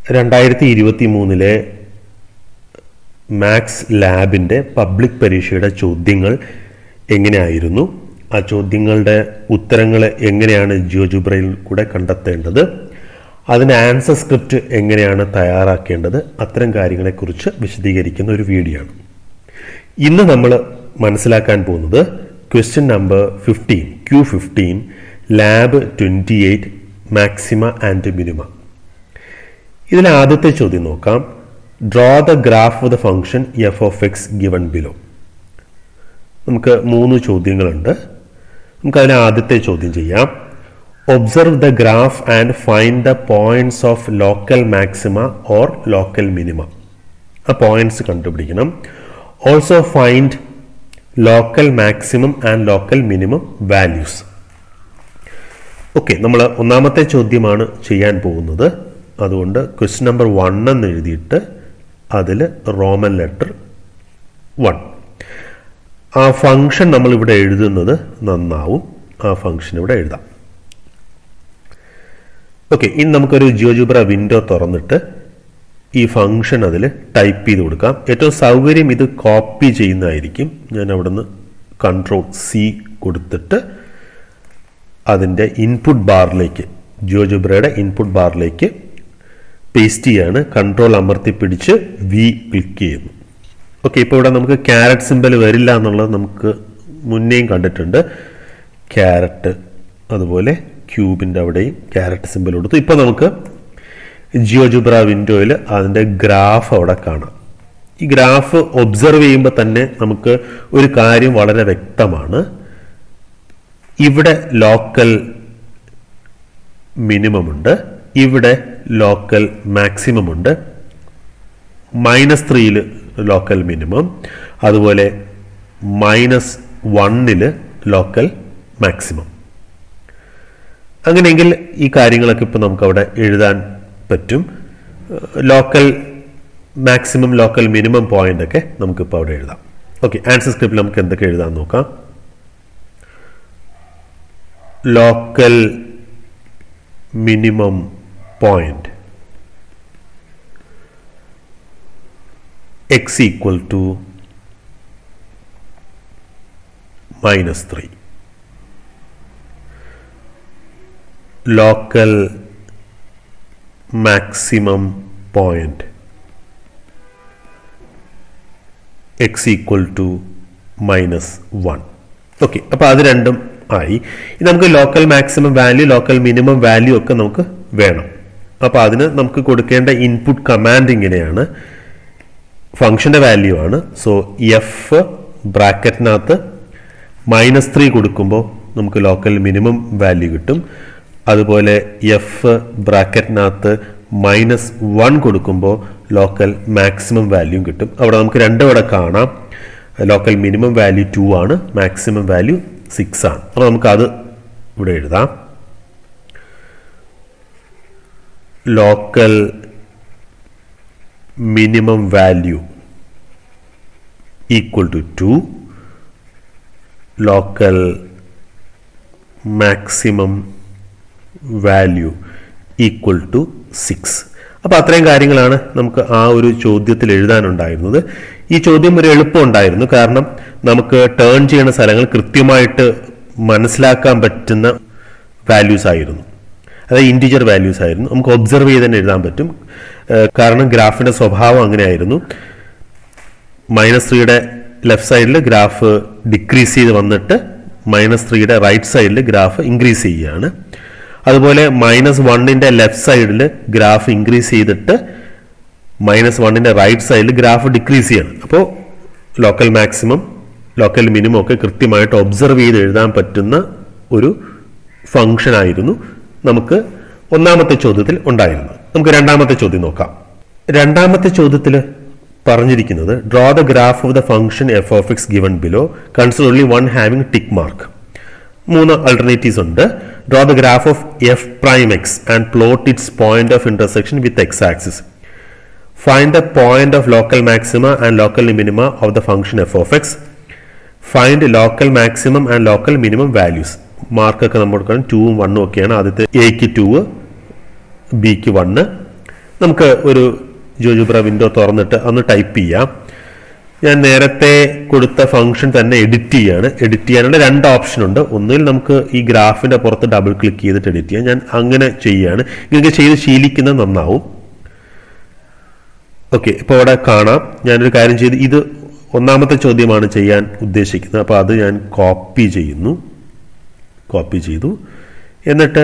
2023 maths ലാബിൻ്റെ public പരീക്ഷയുടെ ചോദ്യങ്ങൾ എങ്ങനെയായിരുന്നു, ആ ചോദ്യങ്ങളുടെ ഉത്തരങ്ങൾ എങ്ങനെയാണ് ജിയോജിബ്രയിൽ കൂടെ കണ്ടെത്തേണ്ടത്, അതിൻ്റെ ആൻസർ സ്ക്രിപ്റ്റ് എങ്ങനെയാണ് തയ്യാറാക്കേണ്ടത്, അത്തരം കാര്യങ്ങളെക്കുറിച്ച് വിശദീകരിക്കുന്ന ഒരു വീഡിയോ ആണ്. ഇന്ന് നമ്മൾ മനസ്സിലാക്കാൻ പോകുന്നത് question number 15 Q15 lab 28 maxima and minima. ഇതിലെ ആദ്യത്തെ ചോദ്യം നോക്കാം. Draw the graph of the function f of x given below. നമുക്ക് 3 ചോദ്യങ്ങളുണ്ട്. നമുക്കതിലെ ആദ്യത്തെ ചോദ്യം ചെയ്യാം. Observe the graph and find the points of local maxima or local minima. ആ പോയിന്റ്സ് കണ്ടുപിടിക്കണം. Also find local maximum and local minimum values. Okay, നമ്മൾ ഒന്നാമത്തെ ചോദ്യമാണ് ചെയ്യാൻ പോകുന്നത്. അതുകൊണ്ട് ക്വസ്റ്റ്യൻ നമ്പർ 1 എന്ന് എഴുതിയിട്ട് അതിൽ റോമൻ ലെറ്റർ 1. ആ ഫംഗ്ഷൻ നമ്മളിവിടെ എഴുതുന്നത് നന്നാവും. ആ ഫംഗ്ഷൻ ഇവിടെ എഴുതാം. ഓക്കെ, ഇനി നമുക്കൊരു ജിയോജിബ്ര വിൻഡോ തുറന്നിട്ട് ഈ ഫംഗ്ഷൻ അതിൽ ടൈപ്പ് ചെയ്ത് കൊടുക്കാം. ഏറ്റവും സൗകര്യം ഇത് കോപ്പി ചെയ്യുന്നതായിരിക്കും. ഞാൻ അവിടെ നിന്ന് Ctrl+C കൊടുത്തിട്ട് അതിൻ്റെ ഇൻപുട്ട് ബാറിലേക്ക്, ജിയോജിബ്രയുടെ ഇൻപുട്ട് ബാറിലേക്ക് പേസ്റ്റ് ചെയ്യാണ്. കൺട്രോൾ അമർത്തി പിടിച്ച് V ക്ലിക്ക് ചെയ്യുന്നു. ഓക്കെ, ഇപ്പോൾ ഇവിടെ നമുക്ക് ക്യാരറ്റ് സിമ്പൽ വരില്ല എന്നുള്ളത് നമുക്ക് മുന്നേയും കണ്ടിട്ടുണ്ട്. ക്യാരറ്റ്, അതുപോലെ ക്യൂബിൻ്റെ അവിടെയും ക്യാരറ്റ് സിമ്പൽ കൊടുത്തു. ഇപ്പോൾ നമുക്ക് ജിയോജിബ്ര വിൻഡോയിൽ അതിൻ്റെ ഗ്രാഫ് അവിടെ കാണാം. ഈ ഗ്രാഫ് ഒബ്സർവ് ചെയ്യുമ്പോൾ തന്നെ നമുക്ക് ഒരു കാര്യം വളരെ വ്യക്തമാണ്. ഇവിടെ ലോക്കൽ മിനിമം ഉണ്ട്, ഇവിടെ ലോക്കൽ മാക്സിമം ഉണ്ട്. -3 ലോക്കൽ മിനിമം, അതുപോലെ -1 ലോക്കൽ മാക്സിമം. അങ്ങനെയെങ്കിൽ ഈ കാര്യങ്ങളൊക്കെ ഇപ്പോൾ നമുക്കവിടെ എഴുതാൻ പറ്റും. Local maximum, local minimum point ഒക്കെ നമുക്കിപ്പോൾ അവിടെ എഴുതാം. ഓക്കെ, ആൻസർ സ്ക്രിപ്റ്റിൽ നമുക്ക് എന്തൊക്കെ എഴുതാൻ നോക്കാം. Local minimum point x equal to -3. Local maximum point x equal to -1. Okay, അപ്പോൾ അത് രണ്ടും ആയി. ഇനി നമുക്ക് local maximum value, local minimum value ഒക്കെ നമുക്ക് വേണം. അപ്പോൾ അതിന് നമുക്ക് കൊടുക്കേണ്ട ഇൻപുട്ട് കമാൻഡ് ഇങ്ങനെയാണ്. ഫംഗ്ഷൻ്റെ വാല്യൂ ആണ്. സോ എഫ് ബ്രാക്കറ്റിനകത്ത് -3 കൊടുക്കുമ്പോൾ നമുക്ക് ലോക്കൽ മിനിമം വാല്യൂ കിട്ടും. അതുപോലെ എഫ് ബ്രാക്കറ്റിനകത്ത് -1 കൊടുക്കുമ്പോൾ ലോക്കൽ മാക്സിമം വാല്യൂ കിട്ടും. അവിടെ നമുക്ക് രണ്ടും ഇവിടെ കാണാം. ലോക്കൽ മിനിമം വാല്യൂ 2 ആണ്, മാക്സിമം വാല്യൂ 6 ആണ്. അപ്പോൾ നമുക്കത് ഇവിടെ എഴുതാം. Local minimum value equal to 2, local maximum value equal to 6. അപ്പോൾ അത്രയും കാര്യങ്ങളാണ് നമുക്ക് ആ ഒരു ചോദ്യത്തിൽ എഴുതാനുണ്ടായിരുന്നത്. ഈ ചോദ്യം ഒരു എളുപ്പമുണ്ടായിരുന്നു, കാരണം നമുക്ക് ടേൺ ചെയ്യുന്ന സ്ഥലങ്ങൾ കൃത്യമായിട്ട് മനസ്സിലാക്കാൻ പറ്റുന്ന വാല്യൂസ് ആയിരുന്നു. അതായത് ഇൻറ്റിജർ വാല്യൂസ് ആയിരുന്നു. നമുക്ക് ഒബ്സർവ് ചെയ്ത് തന്നെ എഴുതാൻ പറ്റും. കാരണം ഗ്രാഫിൻ്റെ സ്വഭാവം അങ്ങനെയായിരുന്നു. -3 ലെഫ്റ്റ് സൈഡിൽ ഗ്രാഫ് ഡിക്രീസ് ചെയ്ത് വന്നിട്ട് -3 റൈറ്റ് സൈഡിൽ ഗ്രാഫ് ഇൻക്രീസ് ചെയ്യുകയാണ്. അതുപോലെ -1 ലെഫ്റ്റ് സൈഡിൽ ഗ്രാഫ് ഇൻക്രീസ് ചെയ്തിട്ട് -1 റൈറ്റ് സൈഡിൽ ഗ്രാഫ് ഡിക്രീസ് ചെയ്യണം. അപ്പോൾ ലോക്കൽ മാക്സിമം, ലോക്കൽ മിനിമം ഒക്കെ കൃത്യമായിട്ട് ഒബ്സർവ് ചെയ്ത് എഴുതാൻ പറ്റുന്ന ഒരു ഫംഗ്ഷൻ ആയിരുന്നു നമുക്ക് ഒന്നാമത്തെ ചോദ്യത്തിൽ ഉണ്ടായിരുന്നത്. നമുക്ക് രണ്ടാമത്തെ ചോദ്യം നോക്കാം. രണ്ടാമത്തെ ചോദ്യത്തിൽ പറഞ്ഞിരിക്കുന്നത് draw the graph of the function f of x given below, consider only one having tick mark. 3 alternatives ഉണ്ട്. Draw the graph of f prime x and plot its point of intersection with x axis. Find the point of local maxima and local minima of the function f of x. Find local maximum and local minimum values. മാർക്കൊക്കെ നമ്മൾ 2ഉം 1ഉം ഒക്കെയാണ്. ആദ്യത്തെ എക്ക് 2, ബിക്ക് 1, നമുക്ക് ഒരു GeoGebra window തുറന്നിട്ട് ഒന്ന് ടൈപ്പ് ചെയ്യാം. ഞാൻ നേരത്തെ കൊടുത്ത ഫംഗ്ഷൻ തന്നെ എഡിറ്റ് ചെയ്യാണ്. എഡിറ്റ് ചെയ്യാനുള്ള 2 ഓപ്ഷൻ ഉണ്ട്. ഒന്നിൽ നമുക്ക് ഈ ഗ്രാഫിന്റെ പുറത്ത് ഡബിൾ ക്ലിക്ക് ചെയ്തിട്ട് എഡിറ്റ് ചെയ്യാം. ഞാൻ അങ്ങനെ ചെയ്യാണ്. നിങ്ങൾക്ക് ചെയ്ത് ശീലിക്കുന്നത് നന്നാവും. ഓക്കെ, ഇപ്പോൾ അവിടെ കാണാം. ഞാനൊരു കാര്യം ചെയ്ത്, ഇത് ഒന്നാമത്തെ ചോദ്യമാണ് ചെയ്യാൻ ഉദ്ദേശിക്കുന്നത്. അപ്പോൾ അത് ഞാൻ കോപ്പി ചെയ്തു. എന്നിട്ട്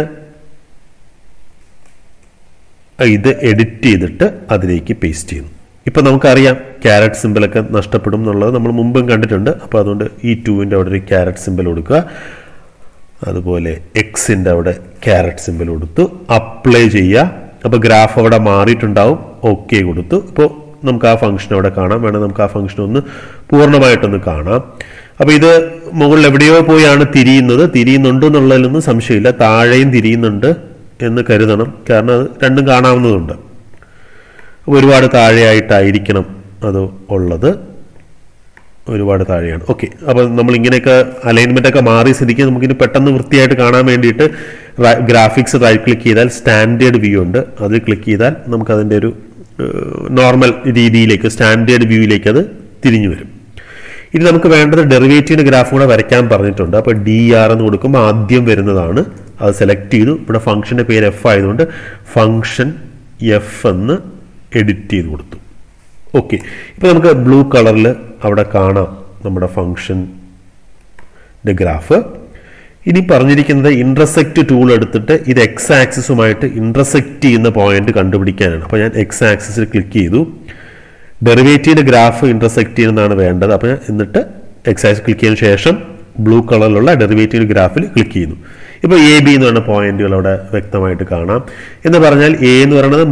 ഇത് എഡിറ്റ് ചെയ്തിട്ട് അതിലേക്ക് പേസ്റ്റ് ചെയ്യുന്നു. ഇപ്പം നമുക്കറിയാം ക്യാരറ്റ് സിമ്പിളൊക്കെ നഷ്ടപ്പെടും എന്നുള്ളത് നമ്മൾ മുമ്പും കണ്ടിട്ടുണ്ട്. അപ്പോൾ അതുകൊണ്ട് ഈ 2ൻ്റെ അവിടെ ഒരു ക്യാരറ്റ് സിമ്പിൾ കൊടുക്കുക. അതുപോലെ എക്സിൻ്റെ അവിടെ ക്യാരറ്റ് സിമ്പിൾ കൊടുത്തു. അപ്ലൈ ചെയ്യുക. അപ്പോൾ ഗ്രാഫ് അവിടെ മാറിയിട്ടുണ്ടാവും. ഓക്കെ കൊടുത്തു. ഇപ്പോൾ നമുക്ക് ആ ഫംഗ്ഷൻ അവിടെ കാണാം. വേണം നമുക്ക് ആ ഫംഗ്ഷൻ ഒന്ന് പൂർണ്ണമായിട്ടൊന്ന് കാണാം. അപ്പോൾ ഇത് മുകളിൽ എവിടെയോ പോയാണ് തിരിയുന്നുണ്ട് എന്നുള്ളതിലൊന്നും സംശയമില്ല. താഴെയും തിരിയുന്നുണ്ട് എന്ന് കരുതണം. കാരണം അത് രണ്ടും കാണാവുന്നതുണ്ട്. ഒരുപാട് താഴെയായിട്ടായിരിക്കണം അത് ഉള്ളത്. ഒരുപാട് താഴെയാണ്. ഓക്കെ, അപ്പോൾ നമ്മൾ ഇങ്ങനെയൊക്കെ അലൈൻമെൻ്റ് ഒക്കെ മാറി സ്ഥിതിക്ക് നമുക്കിനി പെട്ടെന്ന് വൃത്തിയായിട്ട് കാണാൻ വേണ്ടിയിട്ട് ഗ്രാഫിക്സ് റൈറ്റ് ക്ലിക്ക് ചെയ്താൽ സ്റ്റാൻഡേർഡ് വ്യൂ ഉണ്ട്. അതിൽ ക്ലിക്ക് ചെയ്താൽ നമുക്കതിൻ്റെ ഒരു നോർമൽ രീതിയിലേക്ക്, സ്റ്റാൻഡേർഡ് വ്യൂയിലേക്ക് അത് തിരിഞ്ഞു വരും. ഇനി നമുക്ക് വേണ്ടത് ഡെറിവേറ്റീവിൻ്റെ ഗ്രാഫ് കൂടെ വരയ്ക്കാൻ പറഞ്ഞിട്ടുണ്ട്. അപ്പോൾ DR എന്ന് കൊടുക്കുമ്പോൾ ആദ്യം വരുന്നതാണ്. അത് സെലക്ട് ചെയ്തു. ഇവിടെ ഫംഗ്ഷൻ്റെ പേര് F ആയതുകൊണ്ട് ഫംഗ്ഷൻ F എന്ന് എഡിറ്റ് ചെയ്ത് കൊടുത്തു. ഓക്കെ, ഇപ്പോൾ നമുക്ക് ബ്ലൂ കളറിൽ അവിടെ കാണാം നമ്മുടെ ഫംഗ്ഷൻ്റെ ഗ്രാഫ്. ഇനി പറഞ്ഞിരിക്കുന്നത് ഇൻ്റർസെക്റ്റ് ടൂൾ എടുത്തിട്ട് ഇത് X ആക്സിസുമായിട്ട് ഇൻ്റർസെക്റ്റ് ചെയ്യുന്ന പോയിന്റ് കണ്ടുപിടിക്കാനാണ്. അപ്പോൾ ഞാൻ X ആക്സിസിൽ ക്ലിക്ക് ചെയ്തു. ഡെറിവേറ്റീവിൻ്റെ ഗ്രാഫ് ഇൻ്റർസെക്റ്റ് ചെയ്യുന്നതാണ് വേണ്ടത്. അപ്പോൾ ഞാൻ എന്നിട്ട് X ആക്സിസ് ക്ലിക്ക് ചെയ്തതിനു ശേഷം ബ്ലൂ കളറിലുള്ള ഡെറിവേറ്റീവ് ഗ്രാഫിൽ ക്ലിക്ക് ചെയ്യുന്നു. ഇപ്പോൾ AB എന്ന് പറയുന്ന പോയിന്റുകൾ അവിടെ വ്യക്തമായിട്ട് കാണാം. എന്ന് പറഞ്ഞാൽ A എന്ന് പറയുന്നത്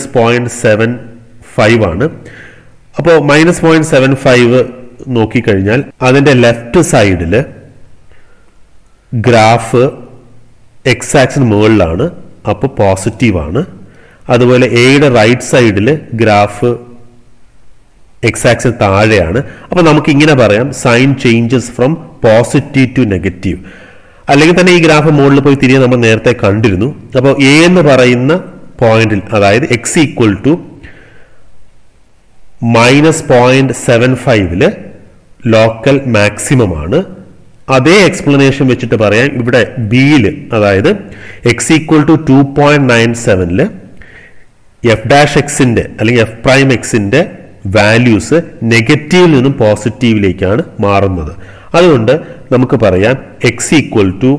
-0.75 ആണ്. അപ്പോൾ -0.75 നോക്കിക്കഴിഞ്ഞാൽ അതിൻ്റെ ലെഫ്റ്റ് സൈഡിൽ ഗ്രാഫ് X ആക്സിന് മുകളിലാണ്. അപ്പോൾ പോസിറ്റീവാണ്. അതുപോലെ Aയുടെ റൈറ്റ് സൈഡിൽ ഗ്രാഫ് X ആക്സിന് താഴെയാണ്. അപ്പോൾ നമുക്ക് ഇങ്ങനെ പറയാം, sign changes from positive to negative. അല്ലെങ്കിൽ തന്നെ ഈ ഗ്രാഫ് മുകളിൽ പോയി തിരികെ നമ്മൾ നേരത്തെ കണ്ടിരുന്നു. അപ്പോൾ A എന്ന് പറയുന്ന പോയിന്റിൽ, അതായത് X = -0.75 ലോക്കൽ മാക്സിമം ആണ്. അതേ എക്സ്പ്ലനേഷൻ വെച്ചിട്ട് പറയാം ഇവിടെ ബിയിൽ, അതായത് X = 2.97 f'(x)ന്റെ അല്ലെങ്കിൽ f'(x)ന്റെ വാല്യൂസ് നെഗറ്റീവിൽ നിന്നും പോസിറ്റീവിലേക്കാണ് മാറുന്നത്. അതുകൊണ്ട് നമുക്ക് പറയാം X =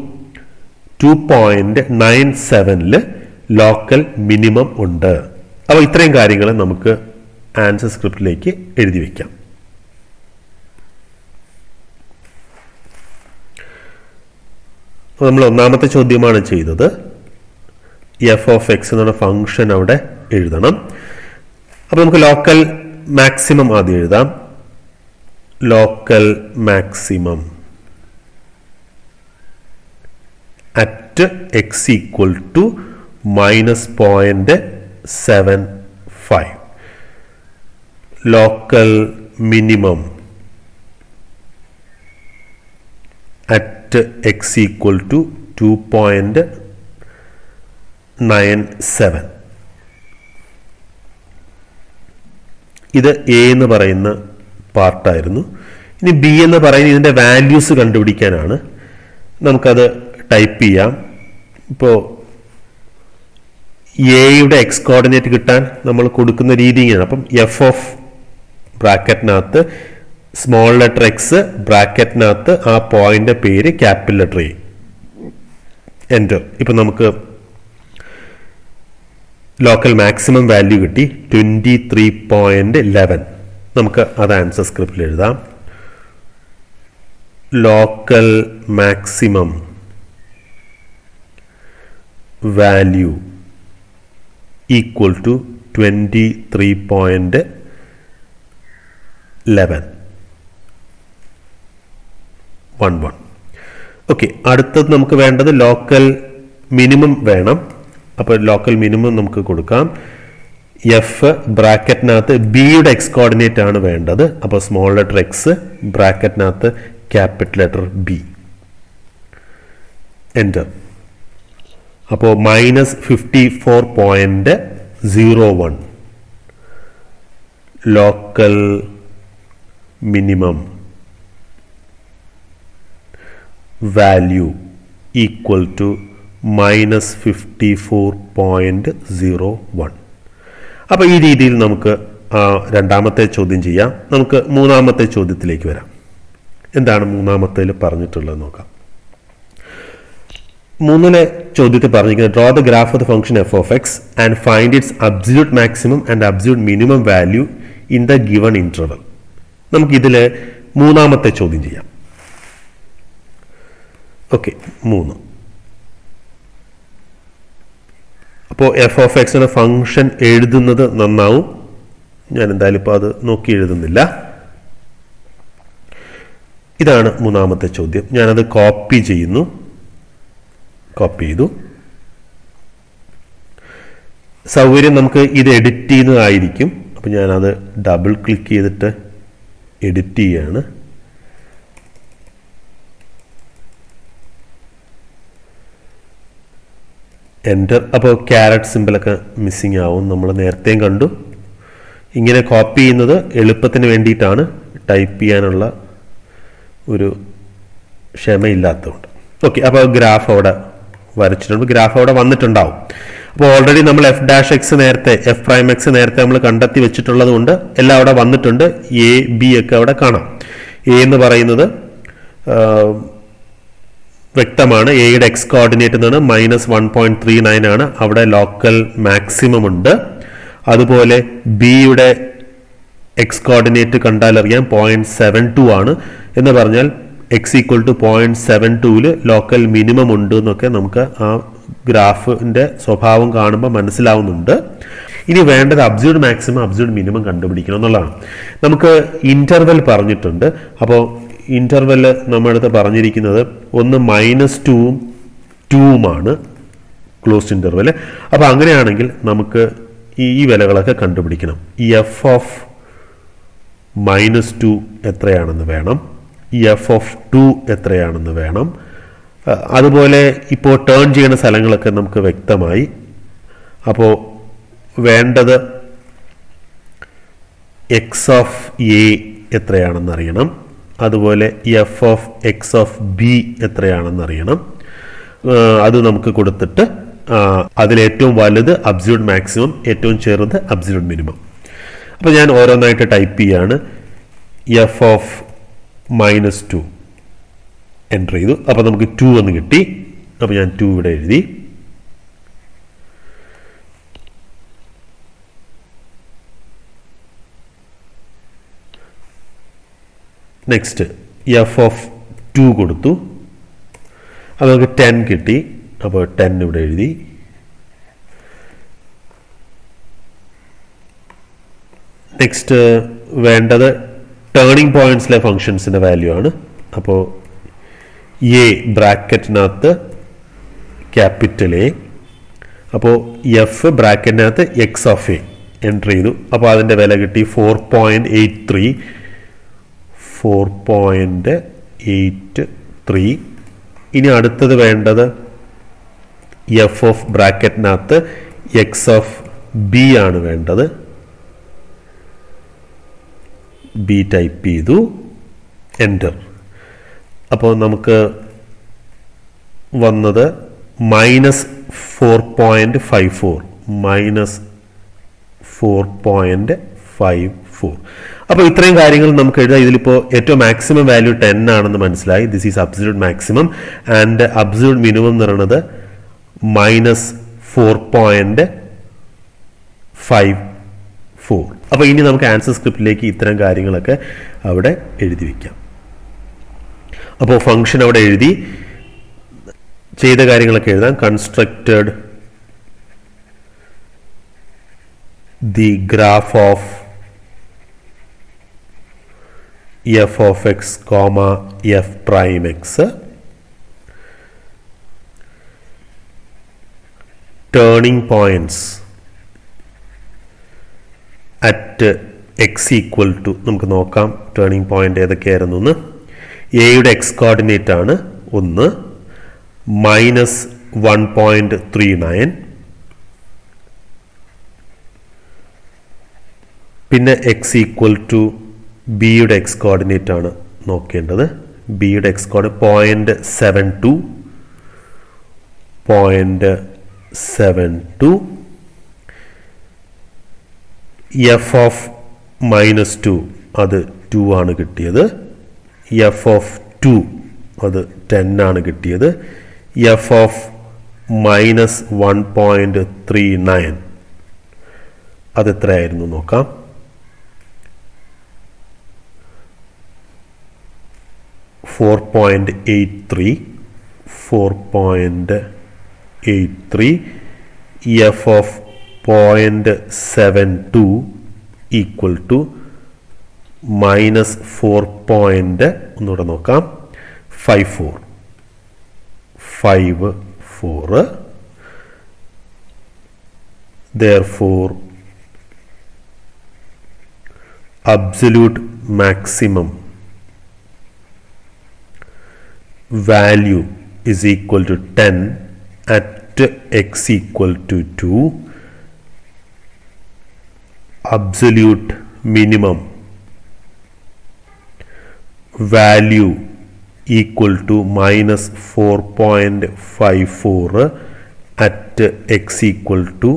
2.97 ലോക്കൽ മിനിമം ഉണ്ട്. അപ്പോൾ ഇത്രയും കാര്യങ്ങൾ നമുക്ക് ആൻസർ സ്ക്രിപ്റ്റിലേക്ക് എഴുതി വയ്ക്കാം. നമ്മൾ ഒന്നാമത്തെ ചോദ്യമാണ് ചെയ്തത്. f(x) എന്നുള്ള ഫംഗ്ഷൻ അവിടെ എഴുതണം. അപ്പോൾ നമുക്ക് ലോക്കൽ മാക്സിമം ആദ്യം എഴുതാം. Local maximum at X = -0.75. Local minimum at X = 2.97. ഇത് A എന്ന് പറയുന്ന പാർട്ടായിരുന്നു. ഇനി B എന്ന് പറയുന്ന ഇതിൻ്റെ വാല്യൂസ് കണ്ടുപിടിക്കാനാണ്. നമുക്കത് ടൈപ്പ് ചെയ്യാം. ഇപ്പോൾ എയുടെ X കോർഡിനേറ്റ് കിട്ടാൻ നമ്മൾ കൊടുക്കുന്ന രീതി ഇങ്ങനെയാണ്. അപ്പം f(ബ്രാക്കറ്റിനകത്ത് സ്മോൾ ലെറ്റർ X ബ്രാക്കറ്റിനകത്ത് ആ പോയിന്റ് പേര് ക്യാപിറ്റൽ ലെറ്റർ A, എൻ്റർ. ഇപ്പം നമുക്ക് ലോക്കൽ മാക്സിമം വാല്യൂ കിട്ടി 23.11. നമുക്ക് അത് ആൻസർ സ്ക്രിപ്റ്റിൽ എഴുതാം. Local maximum value = 23.11. ഓക്കെ, അടുത്തത് നമുക്ക് വേണ്ടത് ലോക്കൽ മിനിമം വേണം. അപ്പോൾ ലോക്കൽ മിനിമം നമുക്ക് കൊടുക്കാം. എഫ് ബ്രാക്കറ്റിനകത്ത് ബിയുടെ X കോർഡിനേറ്റ് ആണ് വേണ്ടത്. അപ്പോൾ സ്മോൾ ലെറ്റർ X ബ്രാക്കറ്റിനകത്ത് ക്യാപിറ്റൽ ലെറ്റർ B, എൻ്റർ. അപ്പോൾ -54. 0, 1 local minimum value equal to minus 54.01. അപ്പോൾ ഈ രീതിയിൽ നമുക്ക് രണ്ടാമത്തെ ചോദ്യം ചെയ്യാം. നമുക്ക് മൂന്നാമത്തെ ചോദ്യത്തിലേക്ക് വരാം. എന്താണ് മൂന്നാമത്തേൽ പറഞ്ഞിട്ടുള്ളത് നോക്കാം. മൂന്നിലെ ചോദ്യത്തിൽ പറഞ്ഞിരിക്കുന്നത് draw the graph of the function f of x and find its absolute maximum and absolute minimum value in the given interval. നമുക്കിതിൽ മൂന്നാമത്തെ ചോദ്യം ചെയ്യാം. ഓക്കെ, 3. അപ്പോൾ എഫ് ഓഫ് എക്സിന്റെ ഫംഗ്ഷൻ എഴുതുന്നത് നന്നാവും. ഞാൻ എന്തായാലും ഇപ്പോൾ അത് നോക്കി എഴുതുന്നില്ല. ഇതാണ് മൂന്നാമത്തെ ചോദ്യം. ഞാനത് കോപ്പി ചെയ്യുന്നു. കോപ്പി ചെയ്തു. സൗകര്യം നമുക്ക് ഇത് എഡിറ്റ് ചെയ്യുന്നതായിരിക്കും. അപ്പം ഞാനത് ഡബിൾ ക്ലിക്ക് ചെയ്തിട്ട് എഡിറ്റ് ചെയ്യുകയാണ്. എൻ്റർ. അപ്പോൾ ക്യാരറ്റ് സിമ്പിളൊക്കെ മിസ്സിങ് ആവും. നമ്മൾ നേരത്തെയും കണ്ടു. ഇങ്ങനെ കോപ്പി ചെയ്യുന്നത് എളുപ്പത്തിന് വേണ്ടിയിട്ടാണ്, ടൈപ്പ് ചെയ്യാനുള്ള ഒരു ക്ഷമയില്ലാത്തതുകൊണ്ട്. ഓക്കെ, അപ്പോൾ ഗ്രാഫ് അവിടെ വരച്ചിട്ടുണ്ട്. ഗ്രാഫ് അവിടെ വന്നിട്ടുണ്ടാവും. അപ്പോൾ ഓൾറെഡി നമ്മൾ എഫ് ഡാഷ് എക്സ് നേരത്തെ, എഫ് പ്രൈം എക്സ് നേരത്തെ നമ്മൾ കണ്ടെത്തി വെച്ചിട്ടുള്ളത് കൊണ്ട് എല്ലാം അവിടെ വന്നിട്ടുണ്ട്. എ ബി ഒക്കെ അവിടെ കാണാം. എ എന്ന് പറയുന്നത് വ്യക്തമാണ്. എയുടെ എക്സ് കോർഡിനേറ്റ് എന്നാണ് -1.39 ആണ്. അവിടെ ലോക്കൽ മാക്സിമം ഉണ്ട്. അതുപോലെ ബിയുടെ എക്സ് കോർഡിനേറ്റ് കണ്ടാൽ അറിയാം 0.72 ആണ്. എന്ന് പറഞ്ഞാൽ x equal to 0.72 local minimum ഉണ്ട് എന്നൊക്കെ നമുക്ക് ആ ഗ്രാഫിന്റെ സ്വഭാവം കാണുമ്പോൾ മനസ്സിലാവുന്നുണ്ട്. ഇനി വേണ്ടത് അബ്സല്യൂട്ട് മാക്സിമം അബ്സല്യൂട്ട് മിനിമം കണ്ടുപിടിക്കണം എന്നുള്ളതാണ്. നമുക്ക് ഇന്റർവെൽ പറഞ്ഞിട്ടുണ്ട്. അപ്പോൾ ഇന്റർവെൽ നമ്മുടെ അടുത്ത് പറഞ്ഞിരിക്കുന്നത് ഒന്ന് -2ഉം 2ഉമാണ് ക്ലോസ്ഡ് ഇന്റർവെൽ. അപ്പോൾ അങ്ങനെയാണെങ്കിൽ നമുക്ക് ഈ വിലകളൊക്കെ കണ്ടുപിടിക്കണം. ഈ എഫ് ഓഫ് -2 എത്രയാണെന്ന് വേണം, എഫ് ഓഫ് 2 എത്രയാണെന്ന് വേണം. അതുപോലെ ഇപ്പോൾ ടേൺ ചെയ്യുന്ന സ്ഥലങ്ങളൊക്കെ നമുക്ക് വ്യക്തമായി. അപ്പോൾ വേണ്ടത് എക്സ് ഓഫ് എ എത്രയാണെന്ന് അറിയണം. അതുപോലെ f of x of B എത്രയാണെന്ന് അറിയണം. അത് നമുക്ക് കൊടുത്തിട്ട് അതിലേറ്റവും വലുത് അബ്സല്യൂട്ട് മാക്സിമം, ഏറ്റവും ചെറുത് അബ്സല്യൂട്ട് മിനിമം. അപ്പോൾ ഞാൻ ഓരോന്നായിട്ട് ടൈപ്പ് ചെയ്യാണ്. എഫ് ഓഫ് -2 എൻ്റർ ചെയ്തു. അപ്പോൾ നമുക്ക് 2 എന്ന് കിട്ടി. അപ്പോൾ ഞാൻ 2 ഇവിടെ എഴുതി. നെക്സ്റ്റ് എഫ് ഓഫ് 2 കൊടുത്തു. അപ്പോൾ നമുക്ക് 10 കിട്ടി. അപ്പോൾ 10 ഇവിടെ എഴുതി. നെക്സ്റ്റ് വേണ്ടത് ടേണിംഗ് പോയിന്റ്സിലെ ഫങ്ഷൻസിൻ്റെ വാല്യൂ ആണ്. അപ്പോൾ എ ബ്രാക്കറ്റിനകത്ത് ക്യാപിറ്റൽ എ. അപ്പോൾ എഫ് ബ്രാക്കറ്റിനകത്ത് എക്സ് ഓഫ് എ എൻ്റർ ചെയ്തു. അപ്പോൾ അതിൻ്റെ വില കിട്ടി 4.83. ഇനി അടുത്തത് വേണ്ടത് എഫ് ഓഫ് ബ്രാക്കറ്റിനകത്ത് എക്സ് ഓഫ് ബി ആണ് വേണ്ടത്. ബി ടൈപ്പ് ചെയ്തു, എൻ്റർ. അപ്പോൾ നമുക്ക് വന്നത് -4.54 -4.54. അപ്പോൾ ഇത്രയും കാര്യങ്ങൾ നമുക്ക് എഴുതാം. ഇതിലിപ്പോൾ ഏറ്റവും മാക്സിമം വാല്യൂ 10 ആണെന്ന് മനസ്സിലായി. This is absolute maximum and absolute minimum എന്ന് പറയുന്നത് -4.54. അപ്പോൾ ഇനി നമുക്ക് ആൻസർ സ്ക്രിപ്റ്റിലേക്ക് ഇത്തരം കാര്യങ്ങളൊക്കെ അവിടെ എഴുതി വയ്ക്കാം. അപ്പോൾ ഫംഗ്ഷൻ അവിടെ എഴുതി, ചെയ്ത കാര്യങ്ങളൊക്കെ എഴുതാം. Constructed the graph of f of x comma f prime x, turning points at x equal to, നമുക്ക് നോക്കാം ടേണിംഗ് പോയിന്റ് ഏതൊക്കെയായിരുന്നു എന്ന്. എയുടെ എക്സ് കോർഡിനേറ്റ് ആണ് 1, -1.39, പിന്നെ എക്സ് ഈക്വൽ ടു ബിയുടെ എക്സ് കോർഡിനേറ്റ് ആണ് നോക്കേണ്ടത്. ബിയുടെ എക്സ് കോർഡിനേറ്റ് 0.72 എഫ് ഓഫ് -2 അത് 2 ആണ് കിട്ടിയത്. എഫ് ഓഫ് 2 അത് 10 ആണ് കിട്ടിയത്. എഫ് ഓഫ് -1.39 അത് എത്രയായിരുന്നു നോക്കാം. 4.83 എഫ് ഓഫ് 0.72 ഈക്വൽ ടു -4. ഒന്നുകൂടെ നോക്കാം. 54. Therefore absolute maximum value is equal to 10 at x equal to 2. Absolute minimum value equal to -4.54 at x equal to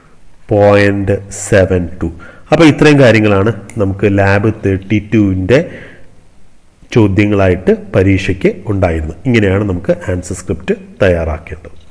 0.72. അപ്പോൾ ഇത്രയും കാര്യങ്ങളാണ് നമുക്ക് ലാബ് 32ൻ്റെ ചോദ്യങ്ങളായിട്ട് പരീക്ഷയ്ക്ക് ഉണ്ടായിരുന്നത്. ഇങ്ങനെയാണ് നമുക്ക് ആൻസർ സ്ക്രിപ്റ്റ് തയ്യാറാക്കേണ്ടത്.